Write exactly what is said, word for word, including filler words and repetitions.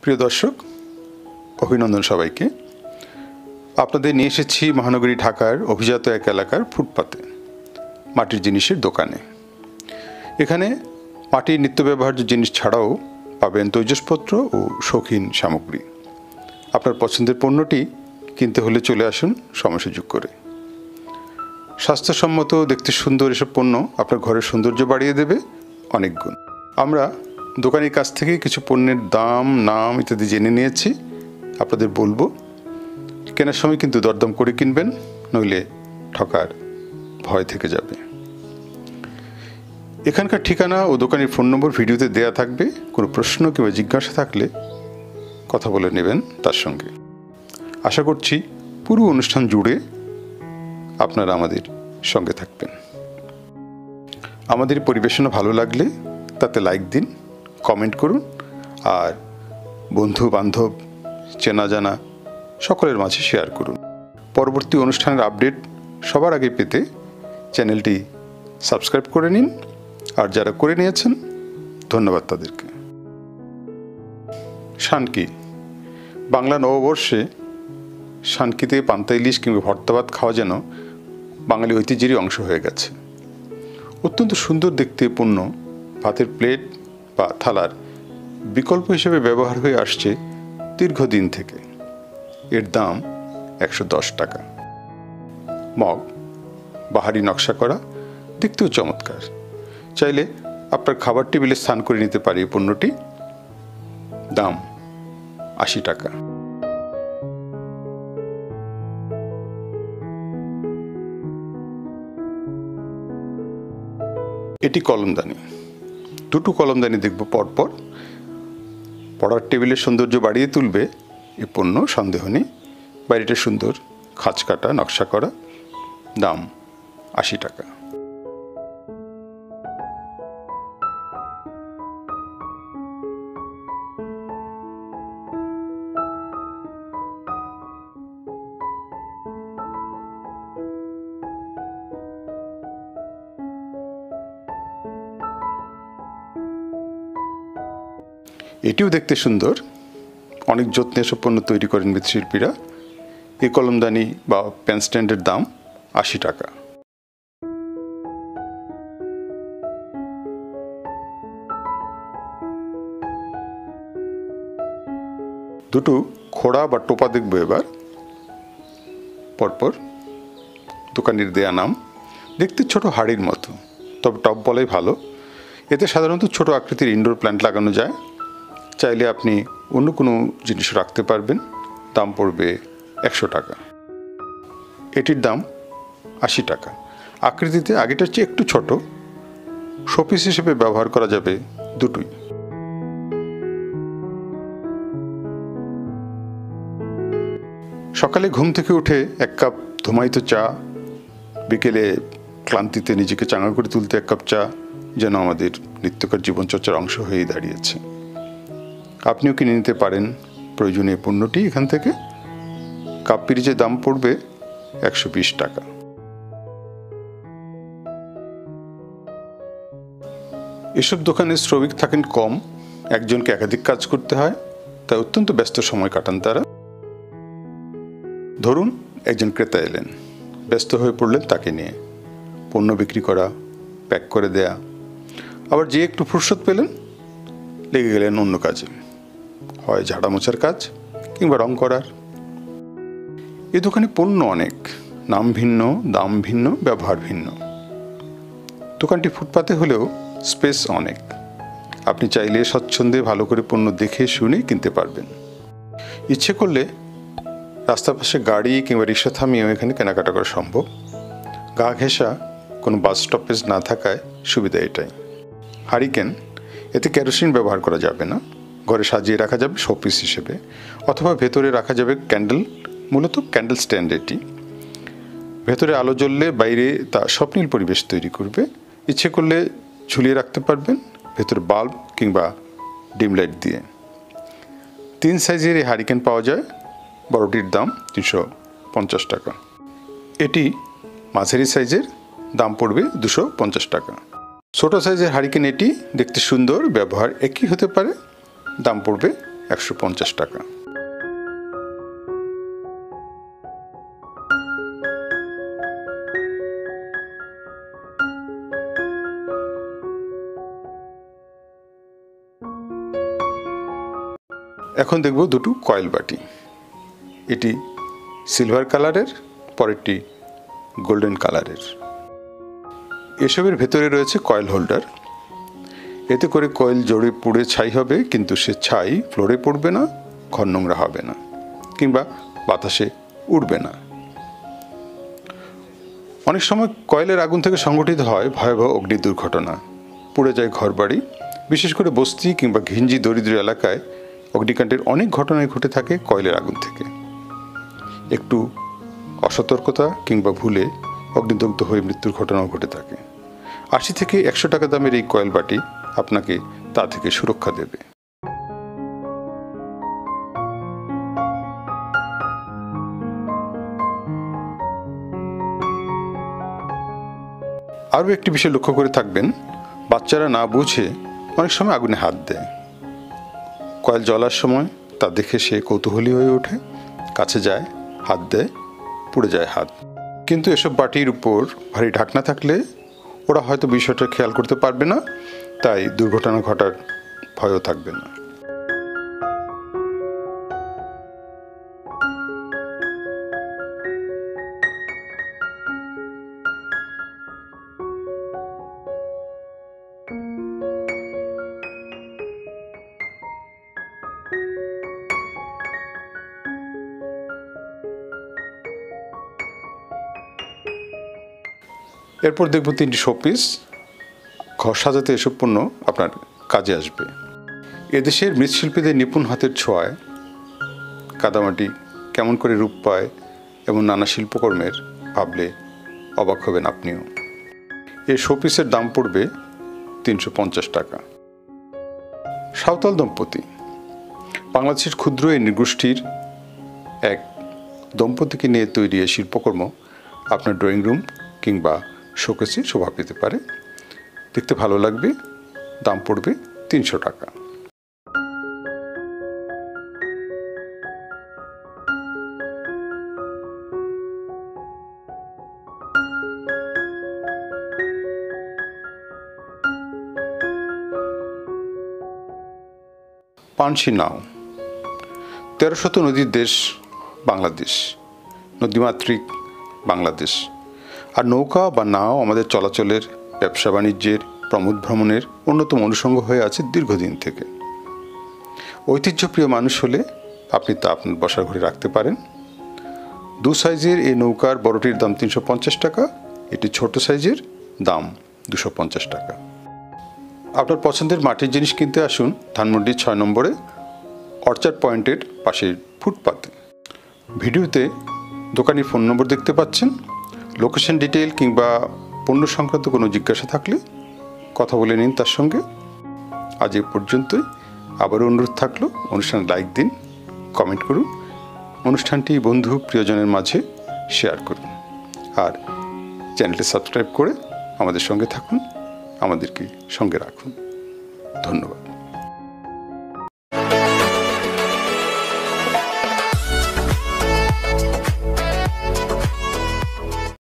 প্রিয় দর্শক, অভিনন্দন সবাইকে। আপনাদের নিয়ে এসেছি মহানগরী ঢাকার অভিজাত এক এলাকার ফুটপাতে মাটির জিনিসের দোকানে। এখানে মাটির নিত্য ব্যবহার্য জিনিস ছাড়াও পাবেন তৈজসপত্র ও শৌখিন সামগ্রী। আপনার পছন্দের পণ্যটি কিনতে হলে চলে আসুন সময় সুযোগ করে। স্বাস্থ্যসম্মত, দেখতে সুন্দর এসব পণ্য আপনার ঘরের সৌন্দর্য বাড়িয়ে দেবে অনেক গুণ। আমরা দোকানের কাছ থেকে কিছু পণ্যের দাম, নাম ইত্যাদি জেনে নিয়েছি। আপনাদের বলবো, কেনার সময় কিন্তু দরদাম করে কিনবেন, নইলে ঠকার ভয় থেকে যাবে। এখানকার ঠিকানা ও দোকানের ফোন নম্বর ভিডিওতে দেয়া থাকবে। কোনো প্রশ্ন কিংবা জিজ্ঞাসা থাকলে কথা বলে নেবেন তার সঙ্গে। আশা করছি পুরো অনুষ্ঠান জুড়ে আপনারা আমাদের সঙ্গে থাকবেন। আমাদের পরিবেশনা ভালো লাগলে তাতে লাইক দিন, কমেন্ট করুন, আর বন্ধু বান্ধব, চেনা জানা সকলের মাঝে শেয়ার করুন। পরবর্তী অনুষ্ঠানের আপডেট সবার আগে পেতে চ্যানেলটি সাবস্ক্রাইব করে নিন, আর যারা করে নিয়েছেন ধন্যবাদ তাদেরকে। শানকি। বাংলা নববর্ষে শানকিতে পান্তা ইলিশ কিংবা ভর্তা ভাত খাওয়া যেন বাঙালি ঐতিহ্যেরই অংশ হয়ে গেছে। অত্যন্ত সুন্দর দেখতে পণ্য ভাতের প্লেট বা থালার বিকল্প হিসেবে ব্যবহার হয়ে আসছে দীর্ঘদিন থেকে। এর দাম একশো দশ টাকা। মগ বাহারি নকশা করা, দেখতেও চমৎকার। চাইলে আপনার খাবার টেবিলে স্থান করে নিতে পারে এই পণ্যটি। দাম আশি টাকা। এটি কলমদানি। দুটো কলমদানি দেখব পরপর। পড়ার টেবিলের সৌন্দর্য বাড়িয়ে তুলবে এ পণ্য, সন্দেহ নেই। বাইরেটা সুন্দর, খাঁজ কাটা, নকশা করা। দাম আশি টাকা। এটিও দেখতে সুন্দর। অনেক যত্নে এসব পণ্য তৈরি করেন মৃৎশিল্পীরা। এই কলমদানি বা পেন স্ট্যান্ডের দাম আশি টাকা। দুটো খোড়া বা টোপা দেখব এবার পরপর। দোকানের দেয়া নাম। দেখতে ছোট হাড়ির মতো, তবে টপ বলাই ভালো। এতে সাধারণত ছোট আকৃতির ইনডোর প্ল্যান্ট লাগানো যায়। চাইলে আপনি অন্য কোনো জিনিস রাখতে পারবেন। দাম পড়বে একশো টাকা। এটির দাম আশি টাকা। আকৃতিতে আগেটার চেয়ে একটু ছোট। শোপিস হিসেবে ব্যবহার করা যাবে দুটোই। সকালে ঘুম থেকে উঠে এক কাপ ধুমায়িত চা, বিকেলে ক্লান্তিতে নিজেকে চাঙ্গা করে তুলতে এক কাপ চা যেন আমাদের নিত্যকার জীবনচর্চার অংশ হয়েই দাঁড়িয়েছে। আপনিও কিনে নিতে পারেন প্রয়োজনীয় পণ্যটি এখান থেকে। কাপ পিরিচের দাম পড়বে একশো বিশ টাকা। এসব দোকানে শ্রমিক থাকেন কম, একজনকে একাধিক কাজ করতে হয়, তাই অত্যন্ত ব্যস্ত সময় কাটান তারা। ধরুন একজন ক্রেতা এলেন, ব্যস্ত হয়ে পড়লেন তাকে নিয়ে পণ্য বিক্রি করা, প্যাক করে দেয়া। আবার যে একটু ফুরসত পেলেন, লেগে গেলেন অন্য কাজে, হয় ঝাড়া মোছার কাজ কিংবা রং করার। এ দোকানে পণ্য অনেক, নাম ভিন্ন, দাম ভিন্ন, ব্যবহার ভিন্ন। দোকানটি ফুটপাতে হলেও স্পেস অনেক। আপনি চাইলে স্বচ্ছন্দে ভালো করে পণ্য দেখে শুনে কিনতে পারবেন। ইচ্ছে করলে রাস্তার পাশে গাড়ি কিংবা রিক্সা থামিয়েও এখানে কেনাকাটা করা সম্ভব। গা ঘেঁষা কোনো বাস স্টপেজ না থাকায় সুবিধা এটাই। হারিকেন, এতে কেরোসিন ব্যবহার করা যাবে না। ঘরে সাজিয়ে রাখা যাবে শোপিস হিসেবে, অথবা ভেতরে রাখা যাবে ক্যান্ডেল। মূলত ক্যান্ডেল স্ট্যান্ড এটি। ভেতরে আলো জ্বললে বাইরে তা স্বপ্নীল পরিবেশ তৈরি করবে। ইচ্ছে করলে ঝুলিয়ে রাখতে পারবেন ভেতরে বাল্ব কিংবা ডিম লাইট দিয়ে। তিন সাইজের এই হারিকেন পাওয়া যায়। বড়টির দাম তিনশো পঞ্চাশ টাকা। এটি মাঝারি সাইজের, দাম পড়বে দুশো পঞ্চাশ টাকা। ছোট সাইজের হারিকেন এটি, দেখতে সুন্দর, ব্যবহার একই হতে পারে। দাম পড়বে একশো পঞ্চাশ টাকা। এখন দেখব দুটো কয়েল বাটি। এটি সিলভার কালারের, পরেরটি গোল্ডেন কালারের। এসবের ভেতরে রয়েছে কয়েল হোল্ডার। এতে করে কয়েল জড়ে পুড়ে ছাই হবে, কিন্তু সে ছাই ফ্লোরে পড়বে না, ঘর নোংরা হবে না, কিংবা বাতাসে উড়বে না। অনেক সময় কয়েলের আগুন থেকে সংঘটিত হয় ভয়াবহ অগ্নি দুর্ঘটনা, পুড়ে যায় ঘরবাড়ি। বিশেষ করে বস্তি কিংবা ঘিঞ্জি দরিদ্র এলাকায় অগ্নিকাণ্ডের অনেক ঘটনাই ঘটে থাকে কয়েলের আগুন থেকে। একটু অসতর্কতা কিংবা ভুলে অগ্নিদগ্ধ হয়ে মৃত্যুর ঘটনাও ঘটে থাকে। আশি থেকে একশো টাকা দামের এই কয়েল বাটি আপনাকে তা থেকে সুরক্ষা দেবে। আরও একটি বিষয় লক্ষ্য করে থাকবেন, বাচ্চারা না বুঝে অনেক সময় আগুনে হাত দেয়। কয়েল জ্বলার সময় তা দেখে সে কৌতূহলী হয়ে ওঠে, কাছে যায়, হাত দেয়, পুড়ে যায় হাত। কিন্তু এসব বাটির উপর ভারী ঢাকনা থাকলে ওরা হয়তো বিষয়টা খেয়াল করতে পারবে না, তাই দুর্ঘটনা ঘটার ভয়ও থাকবে না। এরপর দেখব তিনটি শোপিস। ঘর সাজাতে এসব পণ্য আপনার কাজে আসবে। এদেশের মৃৎশিল্পীদের নিপুণ হাতের ছোঁয়ায় কাদামাটি কেমন করে রূপ পায় এবং নানা শিল্পকর্মের ভাবলে অবাক হবেন আপনিও। এই শোপিসের দাম পড়বে তিনশো পঞ্চাশ টাকা। সাঁওতাল দম্পতি, বাংলাদেশের ক্ষুদ্র এই নৃগোষ্ঠীর এক দম্পতিকে নিয়ে তৈরি এই শিল্পকর্ম আপনার ড্রয়িং রুম কিংবা শোকেসে শোভা পেতে পারে। দেখতে ভালো লাগবে। দাম পড়বে তিনশো টাকা। পানসি নাও। তেরো শত নদীর দেশ বাংলাদেশ, নদীমাতৃক বাংলাদেশ। আর নৌকা বা নাও আমাদের চলাচলের, ব্যবসা বাণিজ্যের, প্রমোদ ভ্রমণের অন্যতম অনুষঙ্গ হয়ে আছে দীর্ঘদিন থেকে। ঐতিহ্যপ্রিয় মানুষ হলে আপনি তা আপনার বসার ঘরে রাখতে পারেন। দু সাইজের এই নৌকার বড়টির দাম তিনশো পঞ্চাশ টাকা, এটি ছোট সাইজের দাম দুশো পঞ্চাশ টাকা। আপনার পছন্দের মাটির জিনিস কিনতে আসুন ধানমন্ডির ছয় নম্বরে অর্চার্ড পয়েন্টের পাশের ফুটপাতে। ভিডিওতে দোকানির ফোন নম্বর দেখতে পাচ্ছেন। লোকেশন ডিটেইল কিংবা পণ্য সংক্রান্ত কোনো জিজ্ঞাসা থাকলে কথা বলে নিন তার সঙ্গে। আজ এ পর্যন্তই। আবারও অনুরোধ থাকলো, অনুষ্ঠানে লাইক দিন, কমেন্ট করুন, অনুষ্ঠানটি বন্ধু প্রিয়জনের মাঝে শেয়ার করুন, আর চ্যানেলটি সাবস্ক্রাইব করে আমাদের সঙ্গে থাকুন, আমাদেরকে সঙ্গে রাখুন। ধন্যবাদ।